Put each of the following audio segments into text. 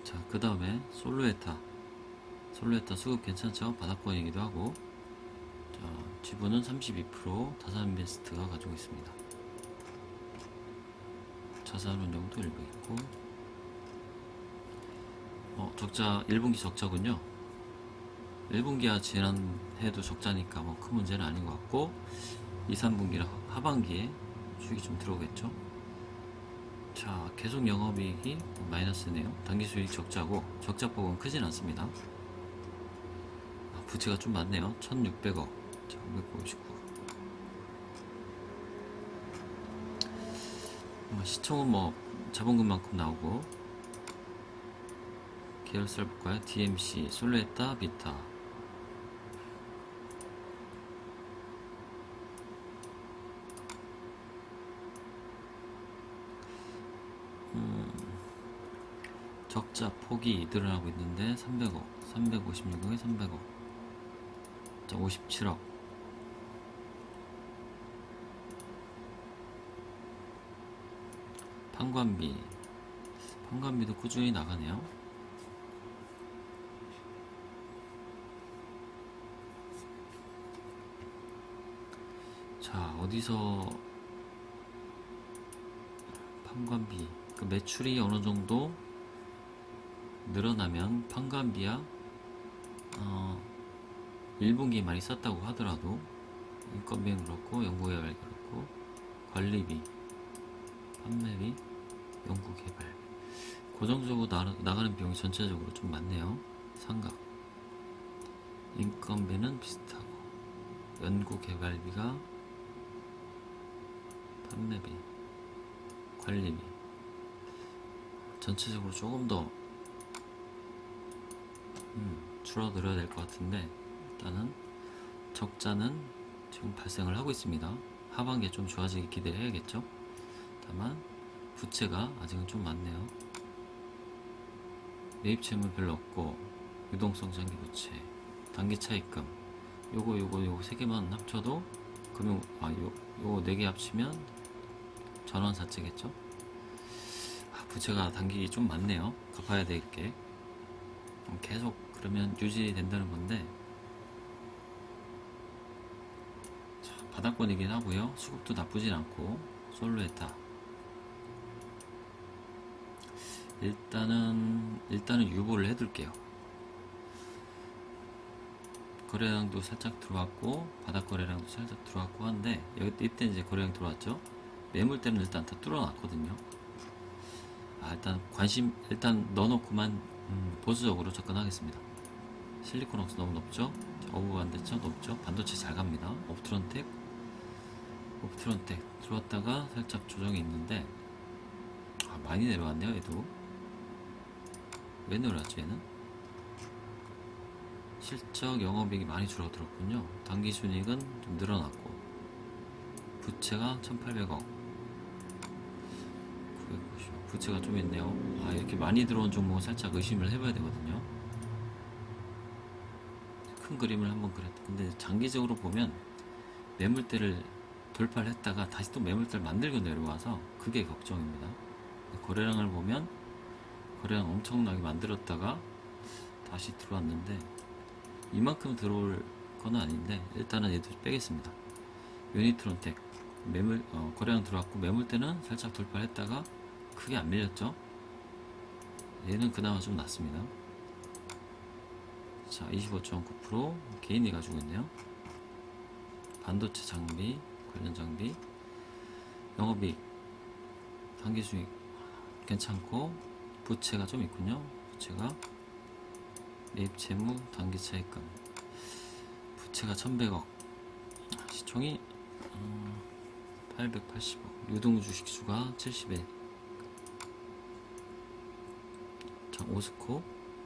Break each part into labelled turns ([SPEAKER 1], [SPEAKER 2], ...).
[SPEAKER 1] 자, 그 다음에 솔루에타 수급 괜찮죠? 바닥권이기도 하고. 자, 지분은 32% 다산인베스트가 가지고 있습니다. 자산운용도 일부 있고. 적자 1분기 적자군요. 1분기와 지난해도 적자니까 뭐 큰 문제는 아닌 것 같고, 2, 3분기라 하반기에 수익이 좀 들어오겠죠. 자, 계속 영업이익이 마이너스네요. 당기수익 적자고, 적자폭은 크진 않습니다. 부채가 좀 많네요. 1600억. 자, 559. 시총은 뭐 자본금만큼 나오고. 계열사를 볼까요? DMC, 솔레타, 비타. 적자 폭이 늘어나고 있는데 300억, 356억에 300억. 자, 57억. 판관비도 꾸준히 나가네요. 자, 어디서 판관비, 그 매출이 어느 정도 늘어나면 판관비야 1분기 많이 썼다고 하더라도 인건비는 그렇고 연구개발 그렇고 관리비, 판매비, 연구개발 고정적으로 나가는 비용이 전체적으로 좀 많네요. 상각 인건비는 비슷하고 연구개발비가 판매비, 관리비 전체적으로 조금 더 줄어들어야 될 것 같은데, 일단은 적자는 지금 발생을 하고 있습니다. 하반기에 좀 좋아지기 기대해야겠죠. 다만 부채가 아직은 좀 많네요. 매입 채무 별로 없고 유동성 장기 부채, 단기 차입금 요거 세 개만 합쳐도 금융 요 네 개 합치면 전환사채겠죠. 부채가 단기 좀 많네요. 갚아야 될 게 계속 그러면 유지된다는 건데, 자, 바닥권이긴 하고요. 수급도 나쁘진 않고. 솔루에타 일단은 유보를 해둘게요. 거래량도 살짝 들어왔고 바닥거래량도 살짝 들어왔고 한데, 여기 이때 이제 거래량 들어왔죠. 매물대는 일단 다 뚫어놨거든요. 일단 넣어놓고만 보수적으로 접근하겠습니다. 실리콘옥스 너무 높죠? 어부가 안됐죠? 높죠? 반도체 잘 갑니다. 옵트론텍 들어왔다가 살짝 조정이 있는데, 많이 내려왔네요. 얘도 왜 내려왔죠? 얘는 실적 영업이익이 많이 줄어들었군요. 당기순이익은 좀 늘어났고, 부채가 1800억, 990억. 부채가 좀 있네요. 이렇게 많이 들어온 종목은 살짝 의심을 해봐야 되거든요. 큰 그림을 한번 그렸다. 근데 장기적으로 보면 매물대를 돌파를 했다가 다시 또 매물대를 만들고 내려와서 그게 걱정입니다. 거래량을 보면 거래량 엄청나게 만들었다가 다시 들어왔는데, 이만큼 들어올 건 아닌데 일단은 얘도 빼겠습니다. 유니트론텍 거래량 들어왔고 매물대는 살짝 돌파를 했다가 크게 안 밀렸죠. 얘는 그나마 좀 낫습니다. 자, 25.9% 개인이 가지고 있네요. 반도체 장비, 관련 장비, 영업이익, 당기수익 괜찮고, 부채가 좀 있군요. 부채가 매입채무, 단기차입금, 부채가 1100억, 시총이 880억, 유동주식수가 71. 자, 오스코.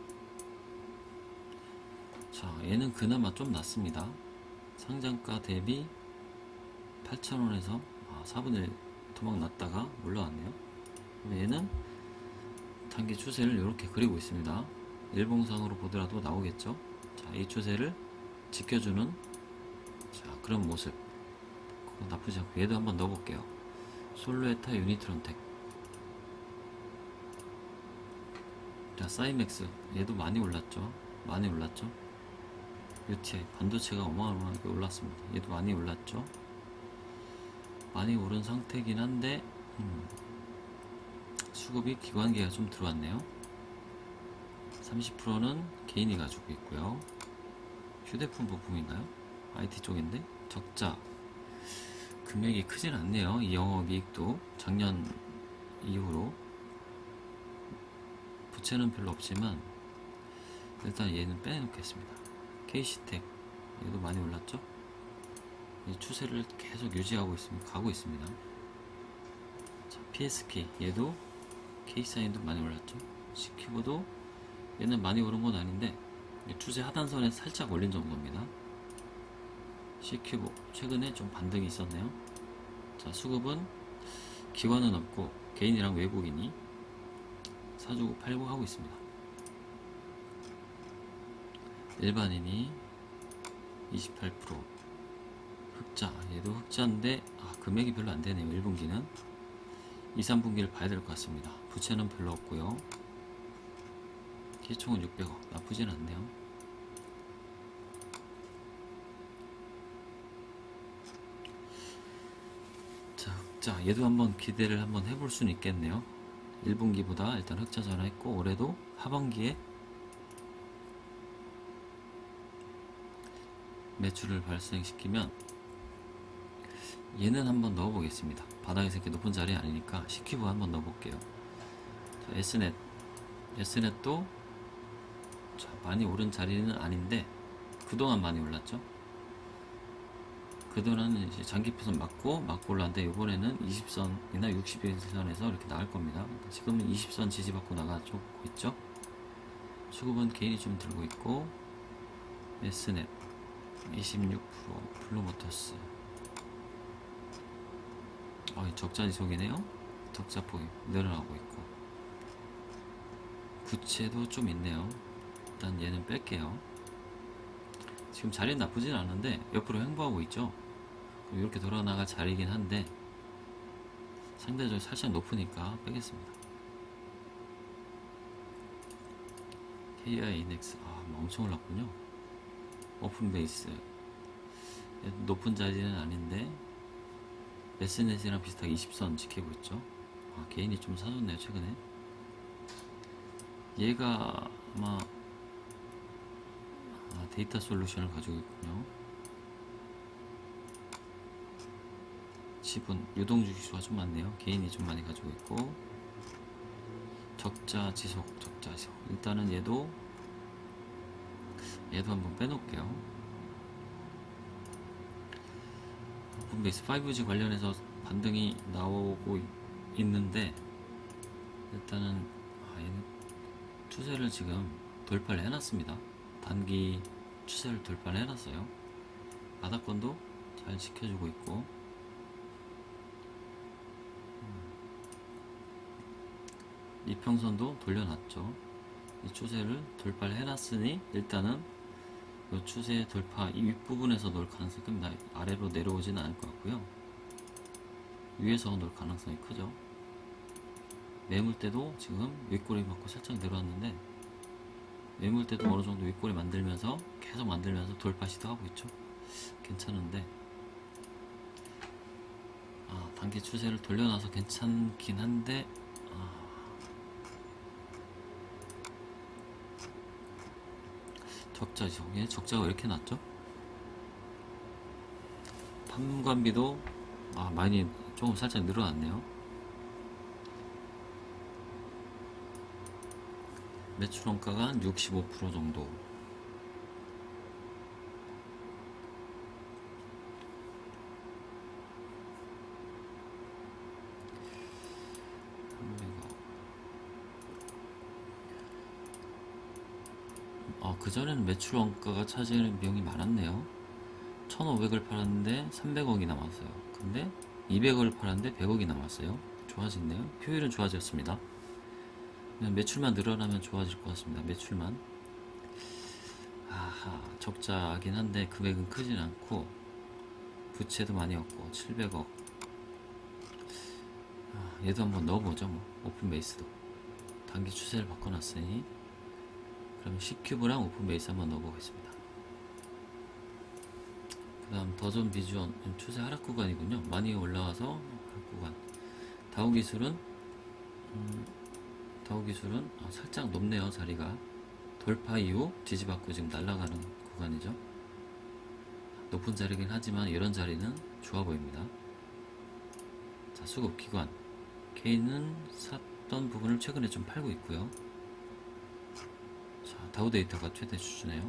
[SPEAKER 1] 자, 얘는 그나마 좀 낫습니다. 상장가 대비 8,000원에서 4분의 1 도망 났다가 올라왔네요. 얘는 단기 추세를 이렇게 그리고 있습니다. 일봉상으로 보더라도 나오겠죠. 자, 이 추세를 지켜주는 그런 모습, 그거 나쁘지 않고. 얘도 한번 넣어볼게요. 솔루에타, 유니트론텍. 자, 사이맥스 얘도 많이 올랐죠. 많이 올랐죠. UTI 반도체가 어마어마하게 올랐습니다. 얘도 많이 올랐죠. 많이 오른 상태긴 한데 수급이 기관계가 좀 들어왔네요. 30%는 개인이 가지고 있고요. 휴대폰 부품인가요? IT 쪽인데 적자 금액이 크진 않네요. 이 영업이익도 작년 이후로 부채는 별로 없지만 일단 얘는 빼놓겠습니다. KC텍 얘도 많이 올랐죠. 이 추세를 계속 유지하고 있습니다. 가고 있습니다. 자, PSK 얘도 K사인도 많이 올랐죠. C큐브도 얘는 많이 오른 건 아닌데 추세 하단선에 살짝 올린 정도입니다. C큐브 최근에 좀 반등이 있었네요. 자, 수급은 기관은 없고 개인이랑 외국인이 사주고 팔고 하고 있습니다. 일반인이 28%, 흑자 얘도 흑자인데 금액이 별로 안되네요. 1분기는 2, 3분기를 봐야 될 것 같습니다. 부채는 별로 없고요. 기총은 600억 나쁘진 않네요. 자, 흑자 얘도 한번 기대를 한번 해볼 수는 있겠네요. 1분기보다 일단 흑자 전환했고 올해도 하반기에 매출을 발생시키면 얘는 한번 넣어보겠습니다. 바닥에서 이렇게 높은 자리 아니니까 C큐브 한번 넣어볼게요. 자, S넷도 자, 많이 오른 자리는 아닌데 그동안 많이 올랐죠. 그동안은 이제 장기표선 맞고 올랐는데 이번에는 20선이나 60일선에서 이렇게 나갈 겁니다. 지금은 20선 지지받고 나가고 있죠. 수급은 개인이 좀 들고 있고 S넷 26%, 블루모터스 적자 지속이네요. 적자폭이 늘어나고 있고 부채도 좀 있네요. 일단 얘는 뺄게요. 지금 자리는 나쁘진 않은데 옆으로 횡보하고 있죠. 이렇게 돌아나갈 자리이긴 한데 상대적으로 살짝 높으니까 빼겠습니다. KI 인덱스 엄청 올랐군요. 오픈베이스 높은 자리는 아닌데 SNS랑 비슷하게 20선 지키고 있죠. 개인이 좀 사줬네요 최근에. 얘가 아마 데이터 솔루션을 가지고 있군요. 지분 유동 주식수가 좀 많네요. 개인이 좀 많이 가지고 있고 적자 지속. 일단은 얘도 한번 빼놓을게요. 오픈베이스 5G 관련해서 반등이 나오고 있는데 일단은 얘는 추세를 지금 돌파를 해놨습니다. 단기 추세를 돌파를 해놨어요. 바닥권도 잘 지켜주고 있고 이평선도 돌려놨죠. 이 추세를 돌파를 해놨으니 일단은 이 추세 돌파 이 윗부분에서 놓을 가능성이 큽니다. 아래로 내려오지는 않을 것 같고요. 위에서 놓을 가능성이 크죠. 매물대도 지금 윗꼬리 맞고 살짝 내려왔는데 매물대도 어느 정도 윗꼬리 만들면서 계속 만들면서 돌파 시도하고 있죠. 괜찮은데 단기 추세를 돌려놔서 괜찮긴 한데 적자죠. 얘 적자가 왜 이렇게 났죠? 판관비도 많이 조금 살짝 늘어났네요. 매출 원가가 한 65% 정도. 그전에는 매출 원가가 차지하는 비용이 많았네요. 1,500을 팔았는데 300억이 남았어요. 근데 200억을 팔았는데 100억이 남았어요. 좋아졌네요. 효율은 좋아졌습니다. 매출만 늘어나면 좋아질 것 같습니다. 매출만. 적자긴 한데 금액은 크진 않고 부채도 많이 없고 700억. 얘도 한번 넣어보죠. 오픈베이스도 단기 추세를 바꿔놨으니 그럼 C큐브랑 오픈베이스 한번 넣어보겠습니다. 그 다음 더존 비주얼 추세 하락 구간이군요. 많이 올라와서 하락 구간. 다우기술은 살짝 높네요. 자리가 돌파 이후 뒤집어갖고 지금 날아가는 구간이죠. 높은 자리긴 하지만 이런 자리는 좋아 보입니다. 자, 수급 기관 개인은 샀던 부분을 최근에 좀 팔고 있고요. 자, 다우 데이터가 최대 수준이네요.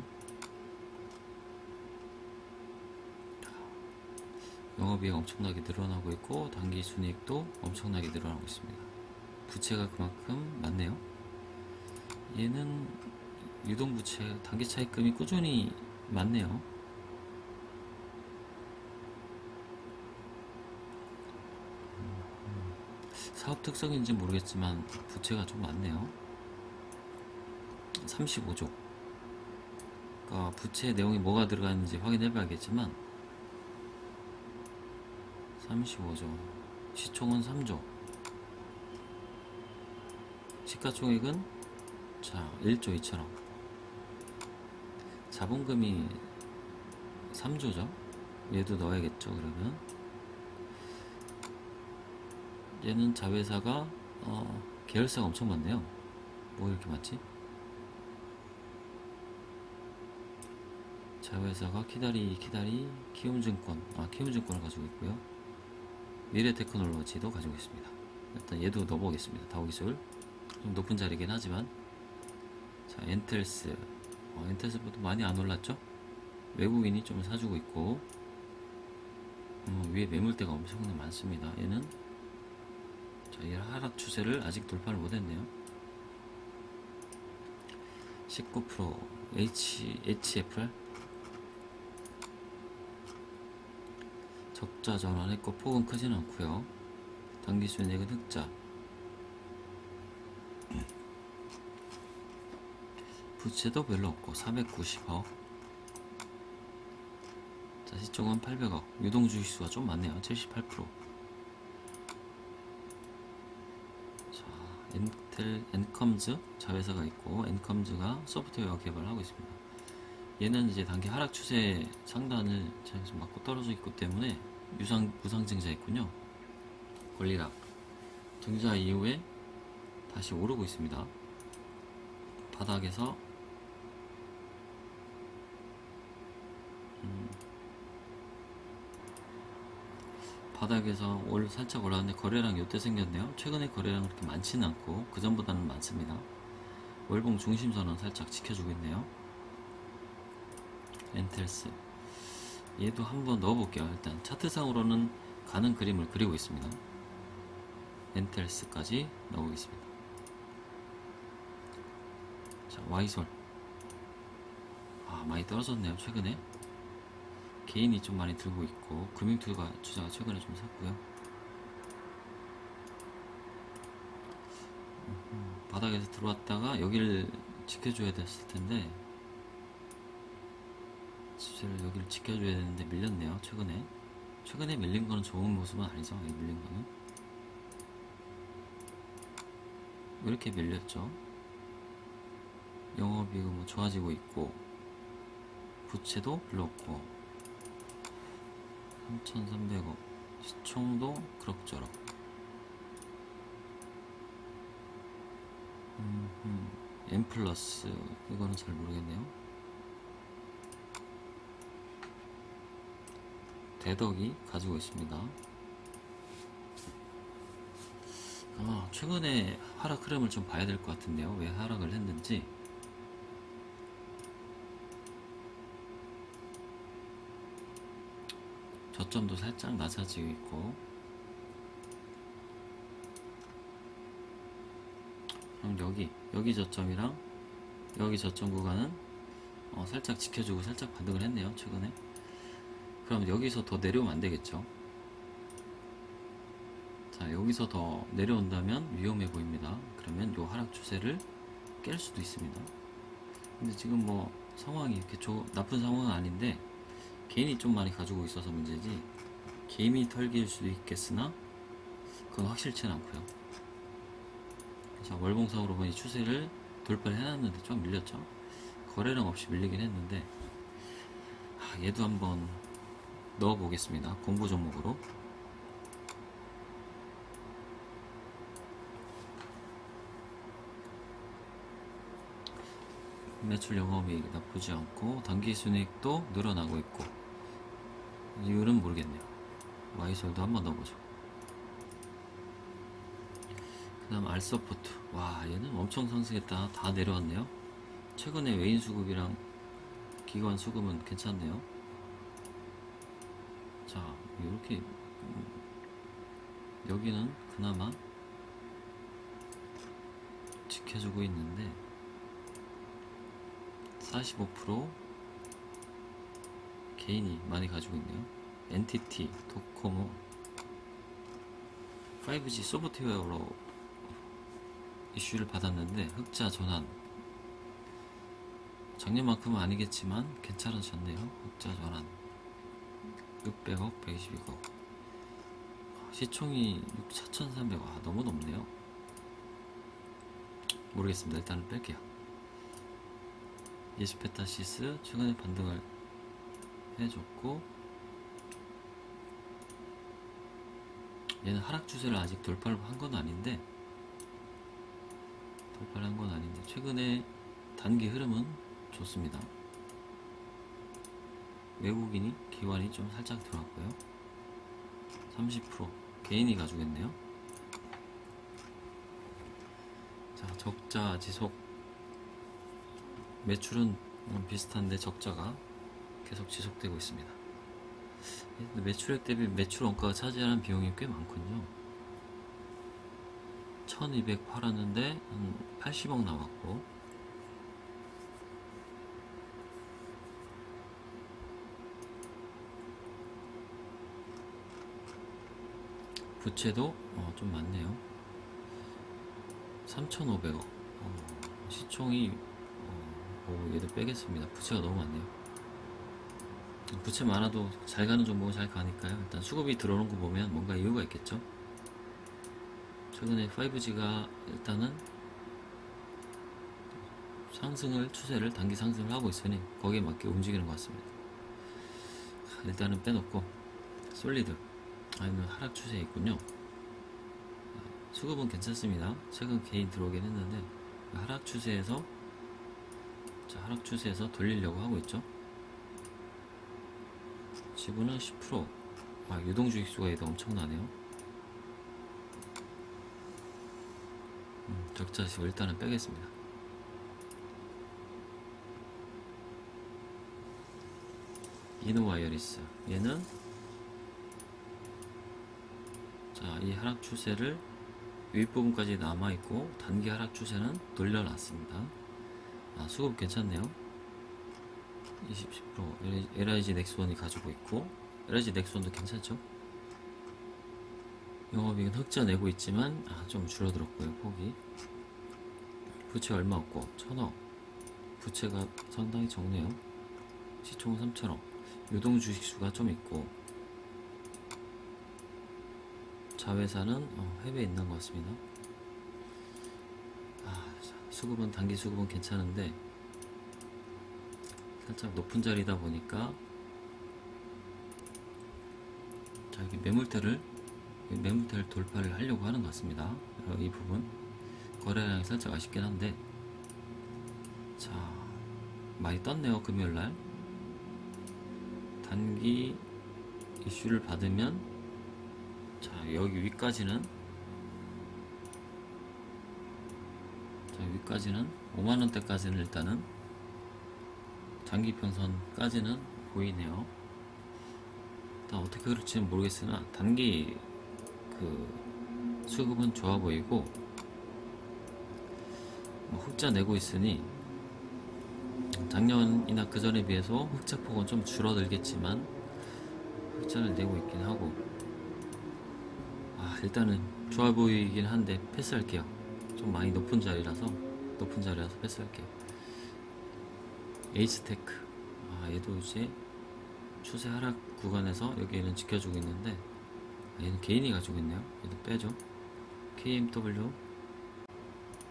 [SPEAKER 1] 영업이익 엄청나게 늘어나고 있고 단기 순이익도 엄청나게 늘어나고 있습니다. 부채가 그만큼 많네요. 얘는 유동부채 단기 차입금이 꾸준히 많네요. 사업 특성인지 모르겠지만 부채가 좀 많네요. 35조. 그러니까 부채 내용이 뭐가 들어가는지 확인해 봐야겠지만 35조. 시총은 3조. 시가총액은 자 1조 2천억. 자본금이 3조죠. 얘도 넣어야겠죠. 그러면 얘는 자회사가 계열사가 엄청 많네요. 뭐 이렇게 많지? 자회사가 키다리 키움증권 키움증권을 가지고 있고요. 미래테크놀로지도 가지고 있습니다. 일단 얘도 넣어보겠습니다. 다우기술 좀 높은 자리긴 하지만 자 엔텔스 엔텔스보다 많이 안 올랐죠? 외국인이 좀 사주고 있고 위에 매물대가 엄청나게 많습니다. 얘는 자, 이 하락 추세를 아직 돌파를 못했네요. 19% HFR 적자 전환했고 폭은 크지는 않고요. 단기 순이익은 흑자. 부채도 별로 없고 490억. 자, 시총은 800억. 유동 주식수가 좀 많네요. 78%. 자, 엔컴즈 자회사가 있고 엔컴즈가 소프트웨어 개발을 하고 있습니다. 얘는 이제 단기 하락 추세 상단을 좀 맞고 떨어져 있기 때문에 무상증자 있군요. 권리락 등자 이후에 다시 오르고 있습니다. 바닥에서 살짝 올라왔는데 거래량 요때 생겼네요. 최근에 거래량 그렇게 많지는 않고 그 전보다는 많습니다. 월봉 중심선은 살짝 지켜주고 있네요. 엔텔스 얘도 한번 넣어볼게요. 일단 차트상으로는 가는 그림을 그리고 있습니다. 엔텔스까지 넣어보겠습니다. 자, 와이솔 많이 떨어졌네요. 최근에 개인이 좀 많이 들고 있고 금융투자 주자가 최근에 좀 샀고요. 바닥에서 들어왔다가 여기를 지켜줘야 됐을 텐데 여기를 지켜줘야 되는데 밀렸네요. 최근에 밀린 거는 좋은 모습은 아니죠. 여기 밀린 거는 왜 이렇게 밀렸죠? 영업이익은 뭐 좋아지고 있고 부채도 별로 없고 3,300억 시총도 그럭저럭. M 플러스 이거는 잘 모르겠네요. 대덕이 가지고 있습니다. 최근에 하락 흐름을 좀 봐야 될 것 같은데요. 왜 하락을 했는지. 저점도 살짝 낮아지고 있고 그럼 여기 저점이랑 여기 저점 구간은 살짝 지켜주고 살짝 반등을 했네요. 최근에. 그럼 여기서 더 내려오면 안 되겠죠. 자, 여기서 더 내려온다면 위험해 보입니다. 그러면 요 하락 추세를 깰 수도 있습니다. 근데 지금 뭐 상황이 이렇게 나쁜 상황은 아닌데 개인이 좀 많이 가지고 있어서 문제지 개인이 털기일 수도 있겠으나 그건 확실치는 않고요. 자, 월봉상으로 보니 추세를 돌파를 해놨는데 좀 밀렸죠. 거래량 없이 밀리긴 했는데, 얘도 한번 넣어 보겠습니다. 공부 종목으로. 매출 영업이익 나쁘지 않고 단기 순이익도 늘어나고 있고, 이유는 모르겠네요. 마이솔도 한번 넣어보죠. 그 다음 알서포트. 와, 얘는 엄청 상승했다. 다 내려왔네요. 최근에 외인 수급이랑 기관 수급은 괜찮네요. 자, 이렇게 여기는 그나마 지켜주고 있는데 45% 개인이 많이 가지고 있네요. NTT, 도코모, 5G 소프트웨어로 이슈를 받았는데 흑자 전환. 작년만큼은 아니겠지만 괜찮아졌네요. 흑자 전환 600억, 122억. 시총이 4,300억. 너무 높네요. 모르겠습니다. 일단은 뺄게요. 예스페타시스 최근에 반등을 해줬고, 얘는 하락 추세를 아직 돌파를 한 건 아닌데, 최근에 단기 흐름은 좋습니다. 외국인이 기관이 좀 살짝 들어왔고요. 30% 개인이 가지고있네요. 자, 적자 지속. 매출은 비슷한데 적자가 계속 지속되고 있습니다. 매출액 대비 매출 원가가 차지하는 비용이 꽤 많군요. 1200 팔았는데 한 80억 나왔고, 부채도 좀 많네요. 3,500억. 시총이 얘도 빼겠습니다. 부채가 너무 많네요. 부채 많아도 잘 가는 종목은 잘 가니까요. 일단 수급이 들어오는 거 보면 뭔가 이유가 있겠죠. 최근에 5G가 일단은 추세를 단기 상승을 하고 있으니 거기에 맞게 움직이는 것 같습니다. 일단은 빼놓고 솔리드. 아니면 하락 추세에 있군요. 수급은 괜찮습니다. 최근 개인 들어오긴 했는데 하락 추세에서 돌리려고 하고 있죠. 지분은 10%. 유동주식수가 얘도 엄청나네요. 적자 지분 일단은 빼겠습니다. 이노와이어리스. 얘는 이 하락 추세를 윗부분까지 남아있고 단기 하락 추세는 돌려놨습니다. 수급 괜찮네요. 10% LIG 넥스원이 가지고 있고, LIG 넥스원도 괜찮죠. 영업이익은 흑자 내고 있지만 좀 줄어들었고요. 폭이. 부채 얼마 없고 1,000억. 부채가 상당히 적네요. 시총은 3,000억. 유동 주식수가 좀 있고, 자회사는 해외에 있는 것 같습니다. 수급은 단기 수급은 괜찮은데 살짝 높은 자리다 보니까 이렇게 매물대를 돌파를 하려고 하는 것 같습니다. 이 부분 거래량이 살짝 아쉽긴 한데, 많이 떴네요. 금요일날 단기 이슈를 받으면 여기 위까지는 5만원대까지는 일단은 장기평선까지는 보이네요. 일단 어떻게 그럴지는 모르겠으나 단기 수급은 좋아 보이고, 흑자 내고 있으니 작년이나 그 전에 비해서 흑자폭은 좀 줄어들겠지만 흑자를 내고 있긴 하고, 일단은 좋아 보이긴 한데 패스할게요. 좀 많이 높은 자리라서 패스할게요. 에이스테크. 얘도 이제 추세 하락 구간에서 여기에는 지켜주고 있는데, 얘는 개인이 가지고 있네요. 얘도 빼죠. KMW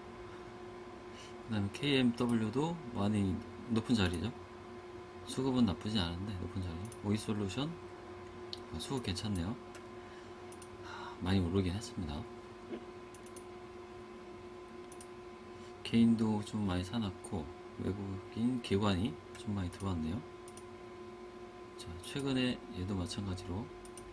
[SPEAKER 1] 다음에 KMW도 많이 높은 자리죠. 수급은 나쁘지 않은데 높은 자리. 오이솔루션 수급 괜찮네요. 많이 오르긴 했습니다. 개인도 좀 많이 사놨고 외국인 기관이 좀 많이 들어왔네요. 자, 최근에 얘도 마찬가지로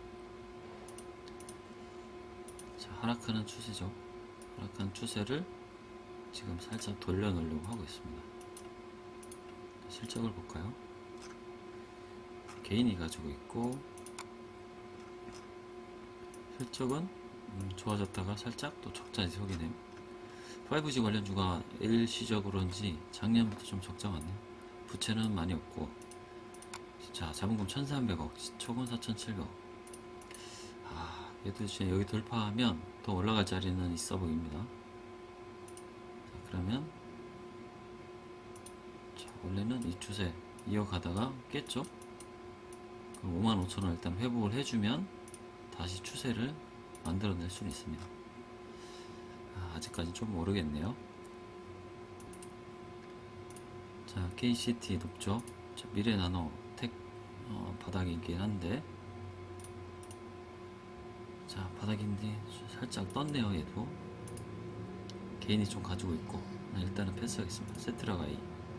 [SPEAKER 1] 자, 하락하는 추세죠. 하락하는 추세를 지금 살짝 돌려놓으려고 하고 있습니다. 실적을 볼까요? 개인이 가지고 있고 실적은 좋아졌다가 살짝 또 적자 지속이네요. 5G 관련주가 일시적으로인지 작년부터 좀 적자 같네요. 부채는 많이 없고 자, 자본금 1300억, 시초금 4700억. 얘도 이제 여기 돌파하면 더 올라갈 자리는 있어 보입니다. 자, 그러면 자, 원래는 이 추세 이어가다가 깼죠. 그럼 55,000원 일단 회복을 해주면 다시 추세를 만들어낼 수는 있습니다. 아직까지 좀 모르겠네요. 자, KCT 높죠. 자, 미래나노 텍 바닥이긴 한데 자, 바닥인데 살짝 떴네요. 얘도 개인이 좀 가지고 있고 일단은 패스하겠습니다. 세트라가이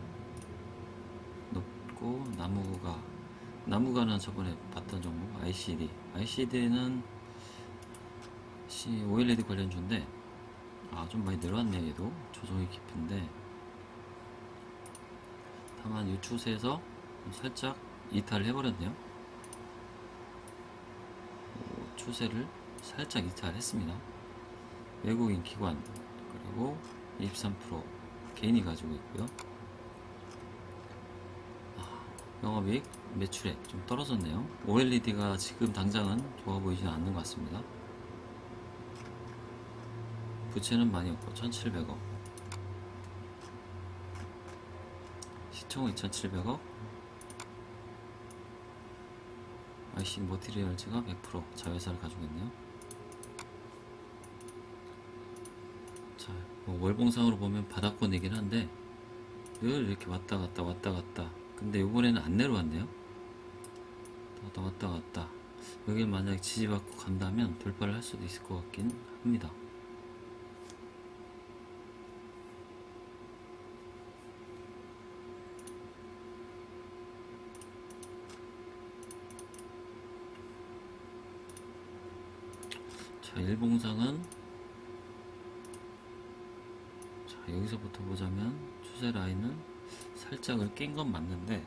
[SPEAKER 1] 높고 나무가는 저번에 봤던 종목 ICD는 OLED 관련주인데 좀 많이 늘어났네. 얘도 조정이 깊은데 다만 이 추세에서 살짝 이탈을 해버렸네요. 추세를 살짝 이탈했습니다. 외국인 기관 그리고 23% 개인이 가지고 있고요. 영업이익 매출액 좀 떨어졌네요. OLED가 지금 당장은 좋아 보이지 않는 것 같습니다. 부채는 많이 없고 1700억, 시총 2700억, IC 머티리얼즈가 100% 자회사를 가지고 있네요. 자, 뭐 월봉상으로 보면 바닥권이긴 한데 늘 이렇게 왔다 갔다 근데 이번에는 안 내려왔네요. 왔다 갔다 여길 만약에 지지받고 간다면 돌파를 할 수도 있을 것 같긴 합니다. 자, 일봉상은 자, 여기서부터 보자면 추세 라인은 살짝을 깬 건 맞는데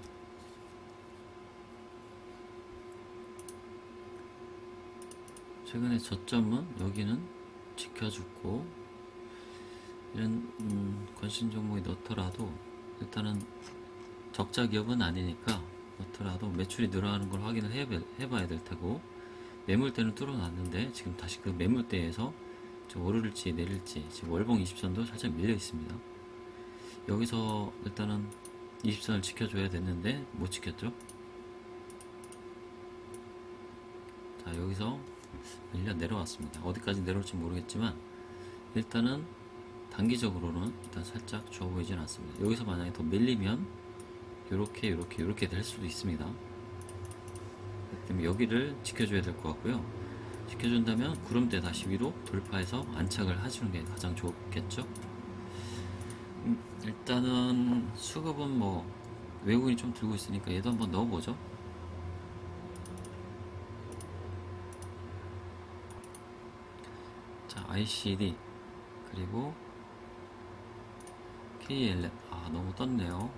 [SPEAKER 1] 최근에 저점은 여기는 지켜주고 이런 관심 종목이 넣더라도 일단은 적자 기업은 아니니까 넣더라도 매출이 늘어나는 걸 확인을 해봐야 될 테고 매물대는 뚫어놨는데 지금 다시 그 매물대에서 좀 오를지 내릴지 지금 월봉 20선도 살짝 밀려 있습니다. 여기서 일단은 20선을 지켜줘야 됐는데 못 지켰죠. 자, 여기서 밀려 내려왔습니다. 어디까지 내려올지 모르겠지만 일단은 단기적으로는 일단 살짝 좋아 보이진 않습니다. 여기서 만약에 더 밀리면 요렇게 될 수도 있습니다. 그렇기 때문에 여기를 지켜줘야 될 것 같고요. 지켜준다면 구름대 다시 위로 돌파해서 안착을 하시는 게 가장 좋겠죠. 일단은 수급은 뭐 외국인이 좀 들고 있으니까 얘도 한번 넣어보죠. 자, ICD 그리고 KLM 너무 떴네요.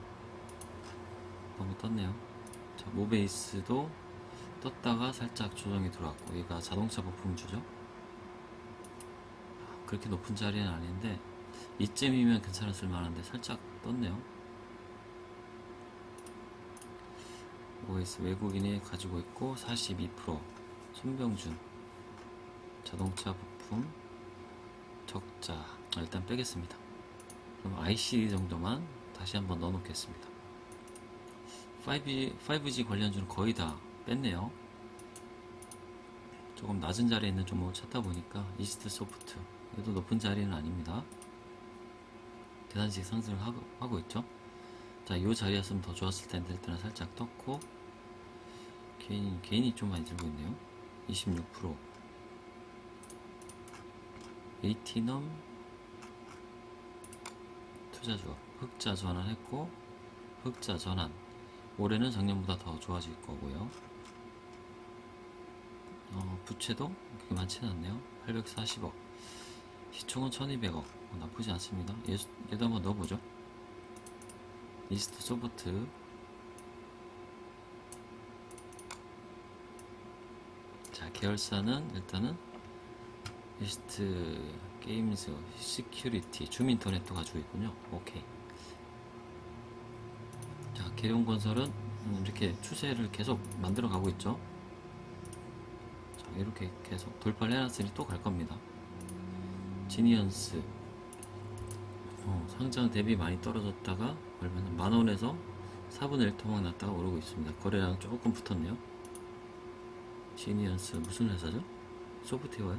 [SPEAKER 1] 자, 모베이스도 떴다가 살짝 조정이 들어왔고 얘가 자동차 부품주죠. 그렇게 높은 자리는 아닌데 이쯤이면 괜찮았을 만한데 살짝 떴네요. 모베이스 외국인이 가지고 있고 42% 손병준 자동차 부품 적자 일단 빼겠습니다. 그럼 ICD 정도만 다시 한번 넣어 놓겠습니다. 5G 관련주는 거의 다 뺐네요. 조금 낮은 자리에 있는 종목을 찾다 보니까 이스트 소프트 얘도 높은 자리는 아닙니다. 계산식 상승을 하고 있죠. 자, 이 자리였으면 더 좋았을 텐데 일단은 살짝 떴고, 개인이 좀 많이 들고 있네요. 26%. 에이티넘 투자조합 흑자 전환했고, 흑자 전환. 올해는 작년보다 더 좋아질 거고요. 부채도 그렇게 많지는 않네요. 840억. 시총은 1200억. 나쁘지 않습니다. 얘도 한번 넣어보죠. 이스트 소프트. 자, 계열사는 일단은 이스트 게임즈, 시큐리티, 줌인터넷도 가지고 있군요. 오케이. 자, 계룡건설은 이렇게 추세를 계속 만들어 가고 있죠. 자, 이렇게 계속 돌파를 해놨으니 또 갈 겁니다. 지니언스, 상장 대비 많이 떨어졌다가 얼마나 만원에서 4분의 1 토막 났다가 오르고 있습니다. 거래량 조금 붙었네요. 지니언스 무슨 회사죠? 소프트웨어요?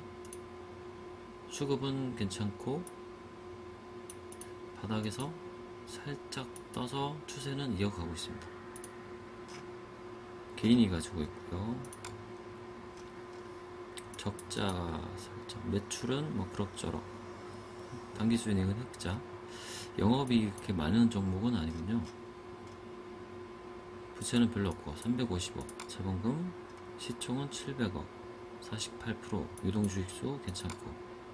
[SPEAKER 1] 수급은 괜찮고 바닥에서 살짝 떠서 추세는 이어가고 있습니다. 개인이 가지고 있고요. 적자 살짝, 매출은 뭐 그럭저럭, 당기순이익은 흑자. 영업이 그렇게 많은 종목은 아니군요. 부채는 별로 없고 350억, 자본금, 시총은 700억, 48%, 유동주식수 괜찮고.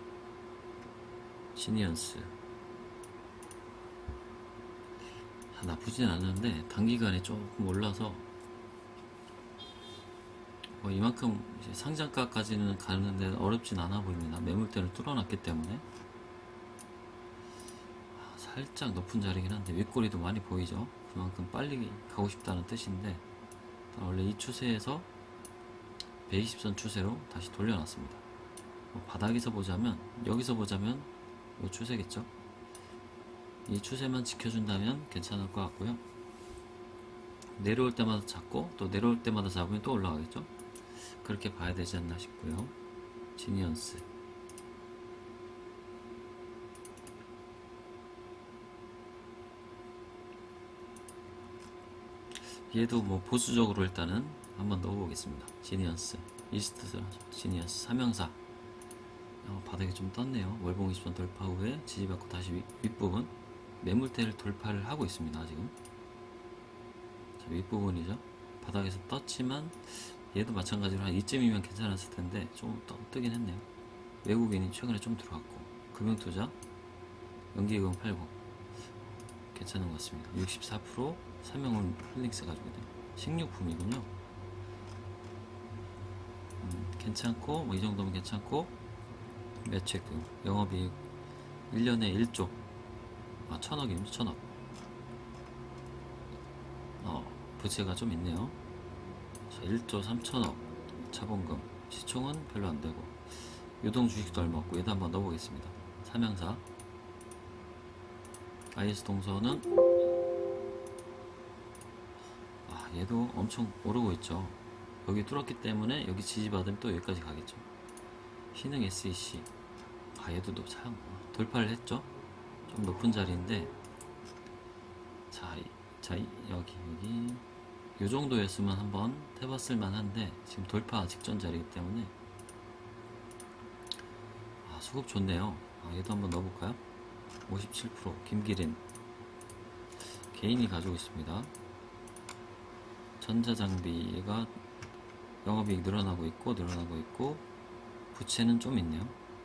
[SPEAKER 1] 시니언스 나쁘진 않은데 단기간에 조금 올라서 이만큼 이제 상장가까지는 가는데 어렵진 않아 보입니다. 매물대를 뚫어놨기 때문에. 살짝 높은 자리긴 한데 윗꼬리도 많이 보이죠. 그만큼 빨리 가고 싶다는 뜻인데, 원래 이 추세에서 120선 추세로 다시 돌려놨습니다. 바닥에서 보자면, 여기서 보자면 이 추세겠죠. 이 추세만 지켜준다면 괜찮을 것 같고요. 내려올 때마다 잡고 또 내려올 때마다 잡으면 또 올라가겠죠. 그렇게 봐야 되지 않나 싶고요. 지니언스 얘도 뭐 보수적으로 일단은 한번 넣어보겠습니다. 지니언스, 이스트 지니언스 3형사 바닥에 좀 떴네요. 월봉 20선 돌파 후에 지지받고 다시 윗부분 매물대를 돌파를 하고 있습니다. 지금 자, 윗부분이죠. 바닥에서 떴지만 얘도 마찬가지로 한 이쯤이면 괜찮았을 텐데 좀 뜨긴 했네요. 외국인이 최근에 좀 들어왔고, 금융투자, 연기금 팔고 괜찮은 것 같습니다. 64%, 삼성은 홀딩스 가지고 있네요. 식료품이군요. 괜찮고, 뭐 이 정도면 괜찮고. 매체금, 영업이익 1년에 1조, 1000억입니다. 1000억. 부채가 좀 있네요. 자, 1조 3000억, 자본금, 시총은 별로 안 되고, 유동 주식도 얼마 없고. 얘도 한번 넣어보겠습니다. 삼양사, IS 동서는 얘도 엄청 오르고 있죠. 여기 뚫었기 때문에 여기 지지받으면 또 여기까지 가겠죠. 신흥 SEC, 얘도 참 돌파를 했죠. 좀 높은 자리인데, 자 여기 요 정도였으면 한번 해봤을 만한데 지금 돌파 직전 자리이기 때문에. 수급 좋네요. 얘도 한번 넣어볼까요? 57%, 김기린 개인이 가지고 있습니다. 전자장비가 영업이익 늘어나고 있고 부채는 좀 있네요.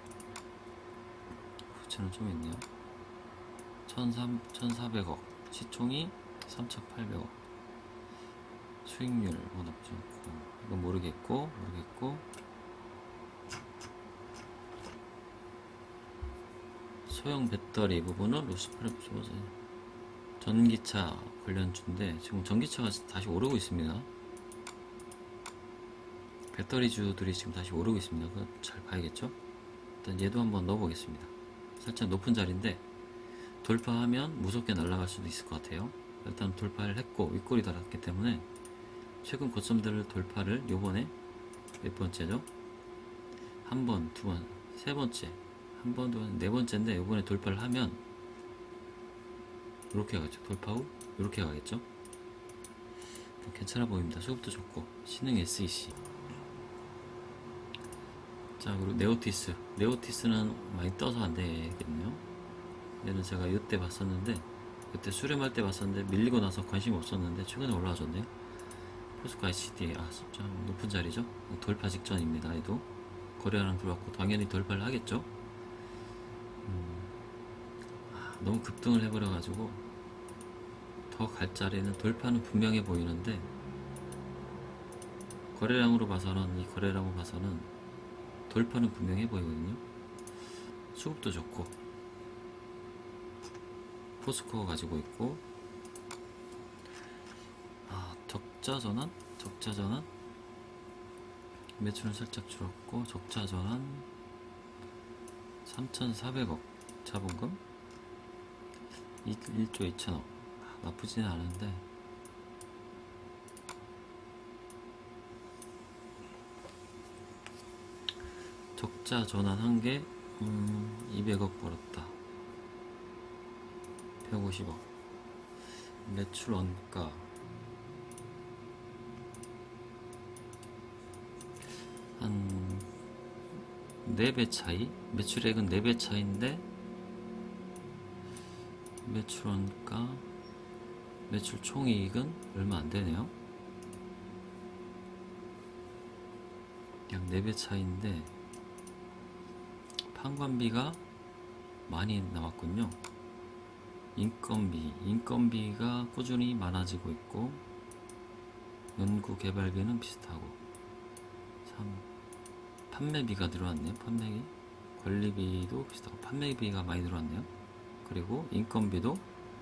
[SPEAKER 1] 1400억, 시총이 3800억, 수익률 뭐 나쁘지 않고. 이건 모르겠고 소형 배터리 부분은 로스프레소스 전기차 관련주인데 지금 전기차가 다시 오르고 있습니다. 배터리주들이 지금 다시 오르고 있습니다. 그거 잘 봐야겠죠. 일단 얘도 한번 넣어보겠습니다. 살짝 높은 자리인데 돌파하면 무섭게 날아갈 수도 있을 것 같아요. 일단 돌파를 했고 윗골이 달았기 때문에 최근 고점들을 돌파를 요번에 몇 번째죠? 한 번, 두 번, 세 번째, 한 번, 두 번, 네 번째인데 요번에 돌파를 하면 이렇게 가겠죠. 돌파 후 이렇게 가겠죠. 괜찮아 보입니다. 수급도 좋고 신흥 SEC. 자, 그리고 네오티스는 많이 떠서 안 되겠네요. 얘는 제가 이때 봤었는데, 그때 수렴할 때 봤었는데 밀리고 나서 관심이 없었는데 최근에 올라와줬네요. 포스코 ICD, 좀 높은 자리죠. 돌파 직전입니다. 얘도 거래량 들어왔고 당연히 돌파를 하겠죠. 너무 급등을 해버려가지고 더 갈 자리는 돌파는 분명해 보이는데, 거래량으로 봐서는 돌파는 분명해 보이거든요. 수급도 좋고 포스코가 가지고 있고, 적자전환 매출은 살짝 줄었고, 적자전환 3,400억 자본금 1조 2천억. 나쁘지는 않은데 적자 전환한 게 200억 벌었다. 150억. 매출 원가 한 4배 차이? 매출액은 4배 차이인데 매출 원가, 매출 총이익은 얼마 안 되네요. 약 4배 차이인데 판관비가 많이 나왔군요. 인건비가 꾸준히 많아지고 있고, 연구 개발비는 비슷하고, 판매비가 늘어났네요. 관리비도 비슷하고 판매비가 많이 늘어났네요. 그리고 인건비도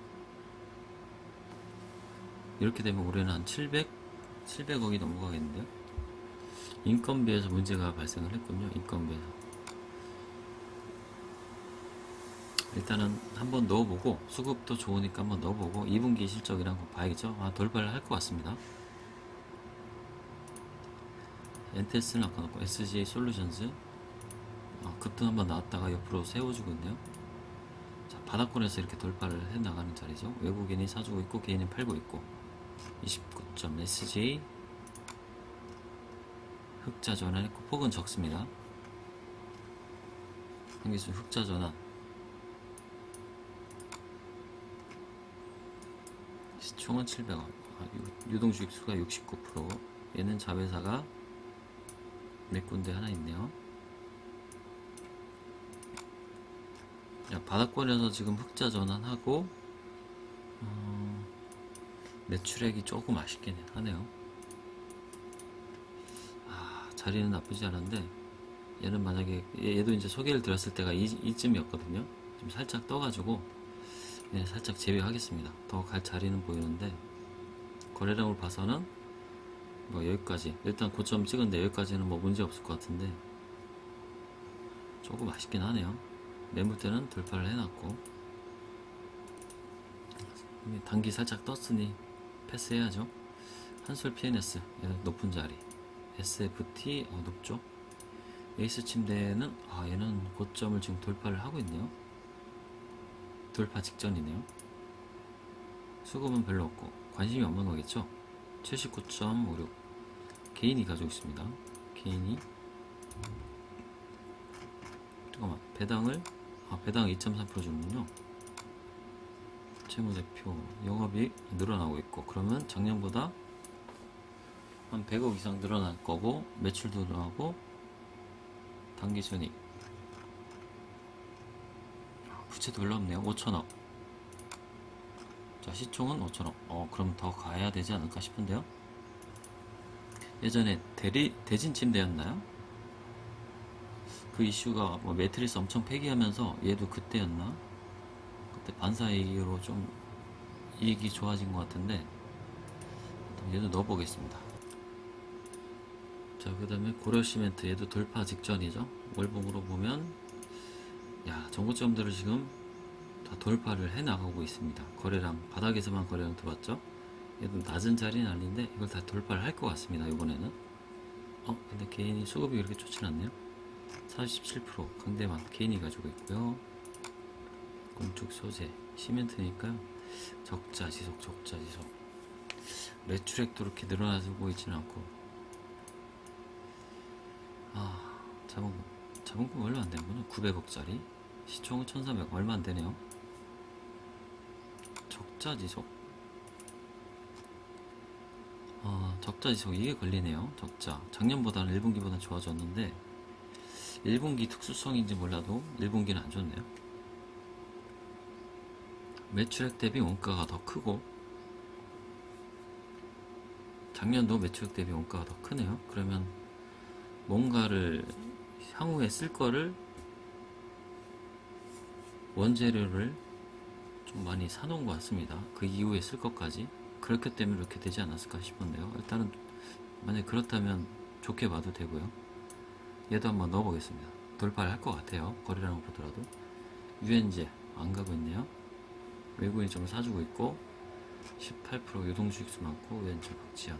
[SPEAKER 1] 이렇게 되면 올해는 한 700억이 넘어가겠는데요. 인건비에서 문제가 발생을 했군요. 인건비에서. 일단은 한번 넣어보고, 수급도 좋으니까 한번 넣어보고 2분기 실적이랑 한번 봐야겠죠. 돌파를 할 것 같습니다. 엔테스는 아까 넣고, SGA 솔루션즈 급등 한번 나왔다가 옆으로 세워주고 있네요. 자, 바닥권에서 이렇게 돌파를 해 나가는 자리죠. 외국인이 사주고 있고 개인이 팔고 있고. 29점 SGA 흑자 전환했고, 폭은 적습니다. 한기준 흑자 전환. 시총은 700원. 유동주식수가 69%. 얘는 자회사가 4군데 하나 있네요. 바닥권에서 지금 흑자 전환하고, 매출액이 조금 아쉽긴 하네요. 자리는 나쁘지 않은데, 얘는 만약에, 얘도 이제 소개를 드렸을 때가 이쯤이었거든요. 좀 살짝 떠가지고, 살짝 제외하겠습니다. 더 갈 자리는 보이는데, 거래량을 봐서는 뭐 여기까지, 일단 고점 찍은데 여기까지는 뭐 문제 없을 것 같은데, 조금 아쉽긴 하네요. 매물대는 돌파를 해놨고, 단기 살짝 떴으니 패스해야죠. 한솔 PNS 높은 자리, SFT 높죠. 에이스 침대는 얘는 고점을 지금 돌파를 하고 있네요. 돌파 직전이네요. 수급은 별로 없고 관심이 없는 거겠죠. 79.56 개인이 가지고 있습니다. 개인이 잠깐만, 배당을 배당 2.3% 주는군요. 채무대표 영업이 늘어나고 있고, 그러면 작년보다 한 100억 이상 늘어날 거고, 매출도 늘어나고, 당기순이익 부채도 별로 없네요. 5천억. 자, 시총은 5천억. 그럼 더 가야 되지 않을까 싶은데요. 예전에 대진 침대였나요? 그 이슈가 뭐 매트리스 엄청 폐기하면서, 얘도 그때였나? 그때 반사이익으로 좀 이익이 좋아진 것 같은데, 얘도 넣어보겠습니다. 자, 그 다음에 고려시멘트, 얘도 돌파 직전이죠. 월봉으로 보면 정고점들을 지금 다 돌파를 해 나가고 있습니다. 거래량 바닥에서만 거래량 들어왔죠. 얘도 낮은 자리는 아닌데 이걸 다 돌파를 할 것 같습니다. 이번에는. 근데 개인이 수급이 그렇게 좋진 않네요. 47% 강대만 개인이 가지고 있고요. 건축 소재, 시멘트니까요. 적자 지속, 적자 지속. 매출액도 이렇게 늘어나고 있지는 않고. 자본금 얼마 안 되는구나. 900억짜리. 시총은 1300억. 얼마 안 되네요. 적자 지속. 적자 지속. 이게 걸리네요. 적자. 작년보다는 1분기보다는 좋아졌는데, 1분기 특수성인지 몰라도 1분기는 안 좋네요. 매출액 대비 원가가 더 크고, 작년도 매출액 대비 원가가 더 크네요. 그러면 뭔가를 향후에 쓸 거를, 원재료를 좀 많이 사놓은 것 같습니다. 그 이후에 쓸 것까지. 그렇기 때문에 이렇게 되지 않았을까 싶은데요. 일단은 만약 그렇다면 좋게 봐도 되고요. 얘도 한번 넣어보겠습니다. 돌파를 할 것 같아요. 거래량을 보더라도. 유엔제 안 가고 있네요. 외국인이 좀 사주고 있고, 18% 유동수익수 많고, 유엔제 박지현.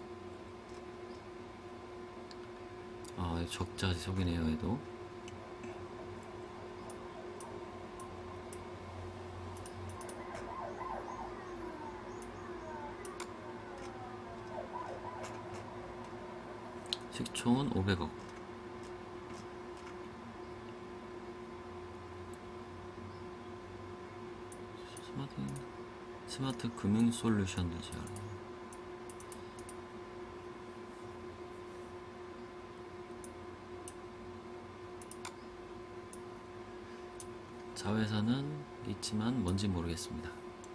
[SPEAKER 1] 적자 지속이네요. 얘도. 시총은 500억. 스마트 금융 솔루션도 제가. 자회사는 있지만 뭔지 모르겠습니다.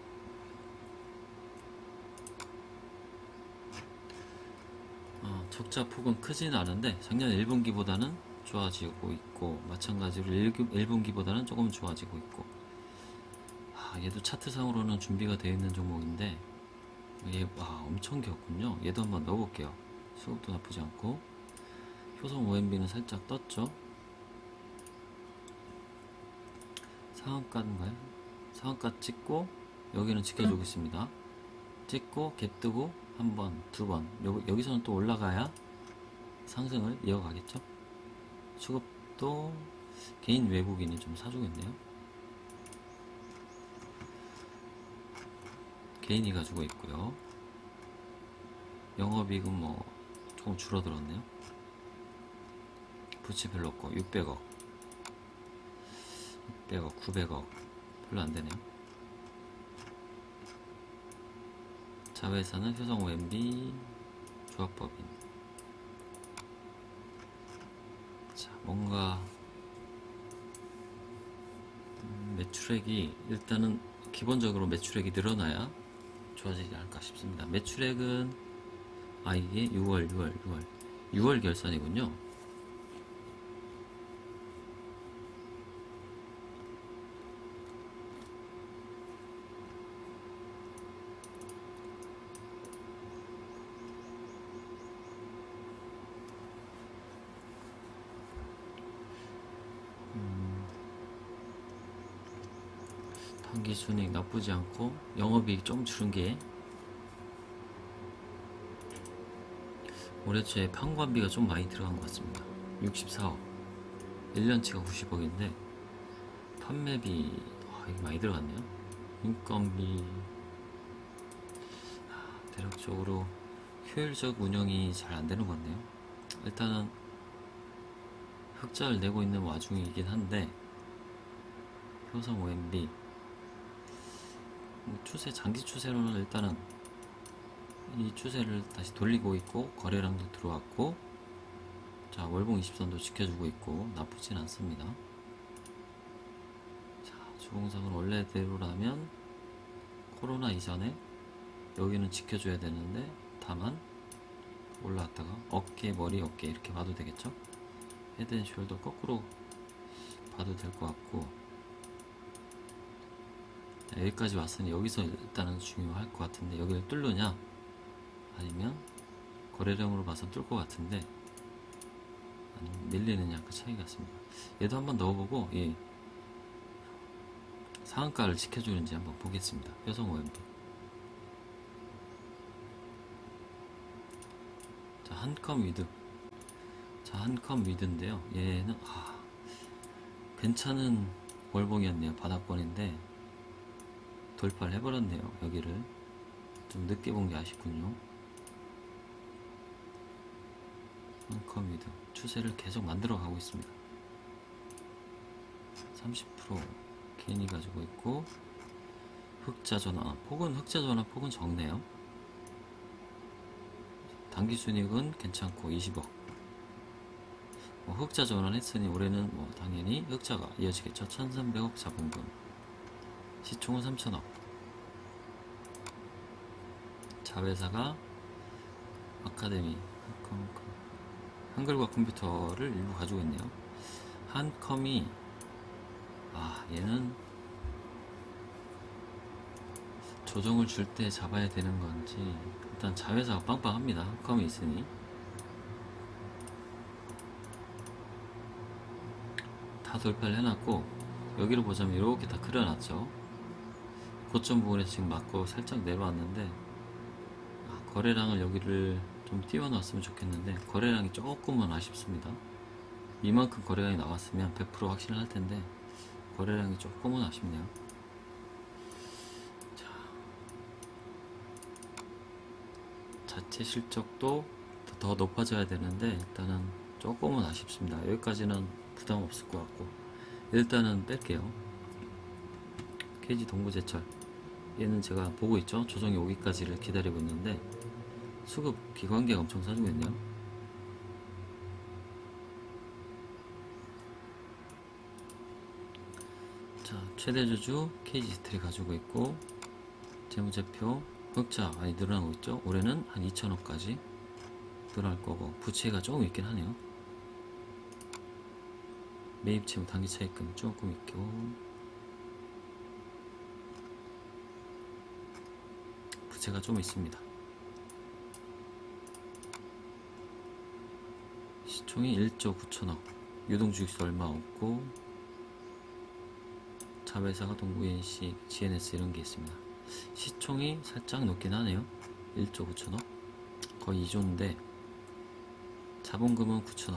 [SPEAKER 1] 적자 폭은 크지는 않은데 작년 1분기보다는 좋아지고 있고, 마찬가지로 1분기보다는 조금 좋아지고 있고. 얘도 차트상으로는 준비가 되어 있는 종목인데, 얘 엄청 귀엽군요. 얘도 한번 넣어볼게요. 수급도 나쁘지 않고. 효성 OMB는 살짝 떴죠. 상한가인가요? 상한가 찍고 여기는 지켜주고 있습니다. 찍고 갭 뜨고 한 번, 두 번. 여기서는 또 올라가야 상승을 이어가겠죠. 수급도 개인 외국인이 좀 사주고 있네요. 개인이 가지고 있고요. 영업이익은 뭐 조금 줄어들었네요. 부채 별로 없고 600억, 900억 별로 안 되네요. 자회사는 효성 OMB, 조합법인. 자, 뭔가 매출액이 일단은 기본적으로 매출액이 늘어나야 좋아지지 않을까 싶습니다. 매출액은 이게 6월 결산이군요. 단기순이익 나쁘지 않고, 영업이익 좀 줄은 게 올해 초에 판관비가 좀 많이 들어간 것 같습니다. 64억. 1년치가 90억인데 판매비 이게 많이 들어갔네요. 인건비. 대략적으로 효율적 운영이 잘 안되는 것 같네요. 일단은 흑자를 내고 있는 와중이긴 한데, 효성 OMB 추세, 장기 추세로는 일단은 이 추세를 다시 돌리고 있고, 거래량도 들어왔고, 자, 월봉 20선도 지켜주고 있고, 나쁘진 않습니다. 자, 주봉상은 원래대로라면 코로나 이전에 여기는 지켜줘야 되는데, 다만 올라왔다가 어깨, 머리, 어깨 이렇게 봐도 되겠죠. 헤드앤숄더 거꾸로 봐도 될 것 같고, 여기까지 왔으니 여기서 일단은 중요할 것 같은데, 여기를 뚫느냐 아니면 거래량으로 봐서 뚫을 것 같은데, 아니면 밀리느냐, 그 차이 같습니다. 얘도 한번 넣어보고 상한가를 지켜주는지 한번 보겠습니다. 효성 OMB. 자, 한컴 위드. 자, 한컴 위드인데요. 얘는 괜찮은 월봉이었네요. 바닥권인데 돌파를 해버렸네요. 여기를 좀 늦게 본 게 아쉽군요. 한컴 위드 추세를 계속 만들어 가고 있습니다. 30% 개인이 가지고 있고, 흑자 전환 폭은 적네요. 단기 순이익은 괜찮고 20억. 흑자 전환했으니 올해는 당연히 흑자가 이어지겠죠. 1300억 자본금, 시총은 3000억. 자회사가 아카데미, 한글과 컴퓨터를 일부 가지고 있네요. 한컴이 얘는 조정을 줄 때 잡아야 되는 건지, 일단 자회사가 빵빵합니다. 한컴이 있으니. 다 돌파를 해놨고, 여기로 보자면 이렇게 다 그려놨죠. 고점 부분에서 지금 맞고 살짝 내려왔는데, 거래량을 여기를 좀 띄워놨으면 좋겠는데, 거래량이 조금은 아쉽습니다. 이만큼 거래량이 나왔으면 100% 확신을 할 텐데, 거래량이 조금은 아쉽네요. 자, 자체 실적도 더 높아져야 되는데 일단은 조금은 아쉽습니다. 여기까지는 부담 없을 것 같고, 일단은 뺄게요. KG 동부제철, 얘는 제가 보고 있죠. 조정이 오기까지를 기다리고 있는데 수급 기관계가 엄청 사주고 있네요. 자, 최대 주주 KG 스틸이 가지고 있고, 재무제표 흑자 많이 늘어나고 있죠. 올해는 한 2천억까지 늘어날 거고, 부채가 조금 있긴 하네요. 매입 채무 단기 차입금 조금 있고, 부채가 좀 있습니다. 시총이 1조 9천억, 유동주식수 얼마 없고, 자회사가 동부인식, GNS 이런 게 있습니다. 시총이 살짝 높긴 하네요. 1조 9천억, 거의 2조인데 자본금은 9천억.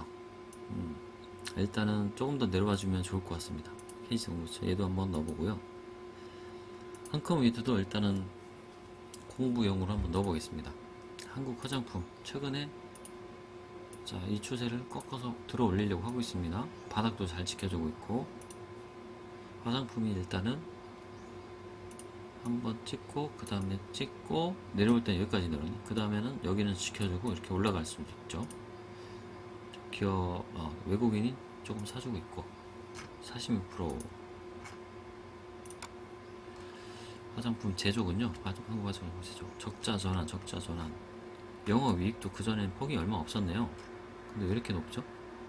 [SPEAKER 1] 일단은 조금 더 내려와 주면 좋을 것 같습니다. KG 동부제철 얘도 한번 넣어보고요. 한컴 위드도 일단은 공부용으로 한번 넣어보겠습니다. 한국 화장품 최근에 이 추세를 꺾어서 들어 올리려고 하고 있습니다. 바닥도 잘 지켜주고 있고, 화장품이 일단은 한번 찍고 그 다음에 찍고 내려올 때 여기까지 내려오니, 그 다음에는 여기는 지켜주고 이렇게 올라갈 수 있죠. 외국인이 조금 사주고 있고, 46% 화장품 제조군요. 한국 화장품 제조 적자 전환 영업이익도 그전엔 폭이 얼마 없었네요. 근데 왜 이렇게 높죠?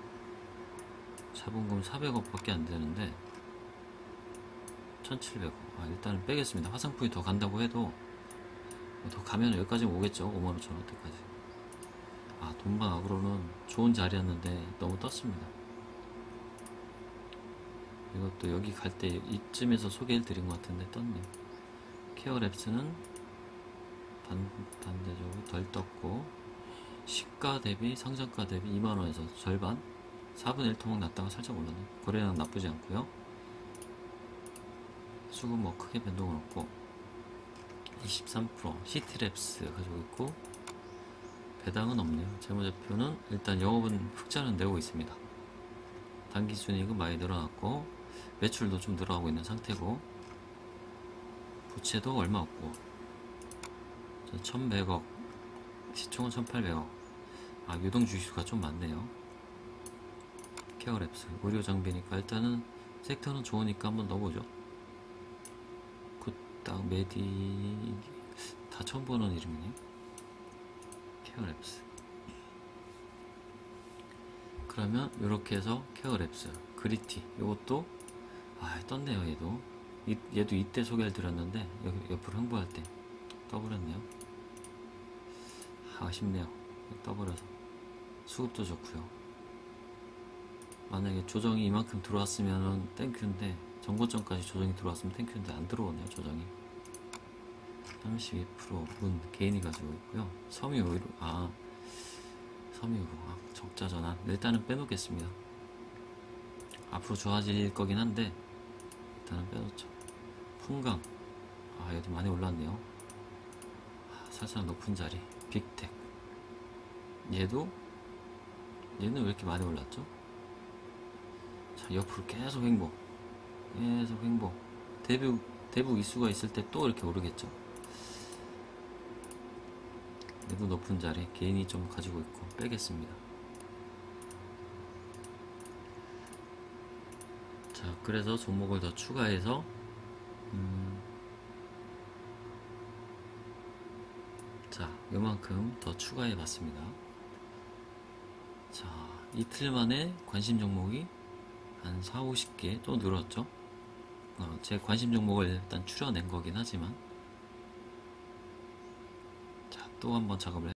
[SPEAKER 1] 자본금 400억 밖에 안 되는데 1700억. 일단은 빼겠습니다. 화장품이 더 간다고 해도 더 가면 여기까지 오겠죠. 55,000원대까지. 돈방 아그로는 좋은 자리였는데 너무 떴습니다. 이것도 여기 갈 때 이쯤에서 소개해 드린 것 같은데 떴네요. 케어랩스는 반대적으로 덜 떴고, 시가 대비 상장가 대비 2만원에서 절반, 4분의 1 토막 났다가 살짝 올랐네요. 거래량 나쁘지 않고요. 수급 크게 변동은 없고, 23% 시티랩스 가지고 있고, 배당은 없네요. 재무제표는 일단 영업은 흑자는 내고 있습니다. 단기순이익은 많이 늘어났고, 매출도 좀 늘어나고 있는 상태고, 부채도 얼마 없고, 1100억, 시총은 1800억. 유동주식수가 좀 많네요. 케어랩스 의료장비니까 일단은 섹터는 좋으니까 한번 넣어보죠. 굿딱 메디, 다 처음 보는 이름이네요. 케어랩스. 그러면 이렇게 해서 케어랩스, 그리티 요것도 떴네요. 얘도 이때 소개를 드렸는데 여기 옆으로 홍보할 때 떠버렸네요. 아쉽네요. 떠버려서. 수급도 좋고요. 만약에 조정이 이만큼 들어왔으면 땡큐인데, 정고점까지 조정이 들어왔으면 땡큐인데 안 들어오네요. 조정이 32% 개인이 가지고 있고요. 섬유의료, 적자 전환 일단은 빼놓겠습니다. 앞으로 좋아질 거긴 한데 일단은 빼놓죠. 풍강 아, 얘도 많이 올랐네요. 아, 살짝 높은 자리. 빅텍. 얘는 왜 이렇게 많이 올랐죠? 자, 옆으로 계속 횡보. 계속 횡보. 대북 이슈가 있을 때 또 이렇게 오르겠죠. 얘도 높은 자리. 개인이 좀 가지고 있고 빼겠습니다. 자, 그래서 종목을 더 추가해서 자, 요만큼 더 추가해 봤습니다. 자, 이틀 만에 관심 종목이 한 4, 50개 또 늘었죠. 제 관심 종목을 일단 추려낸 거긴 하지만, 자, 또 한번 작업을